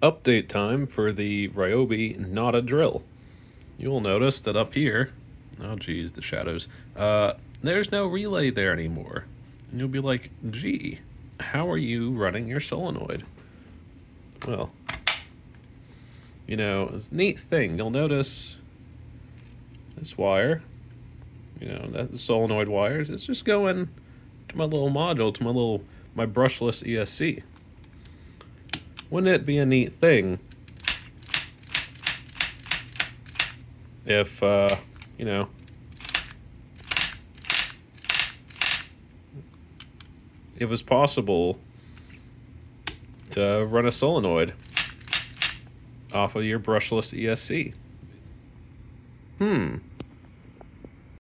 Update time for the Ryobi Not a Drill. You will notice that up here, oh geez, the shadows, there's no relay there anymore. And you'll be like, gee, how are you running your solenoid? Well, you know, it's a neat thing. You'll notice this wire, you know, that the solenoid wires, it's just going to my little module, to my brushless ESC. Wouldn't it be a neat thing if, you know, it was possible to run a solenoid off of your brushless ESC?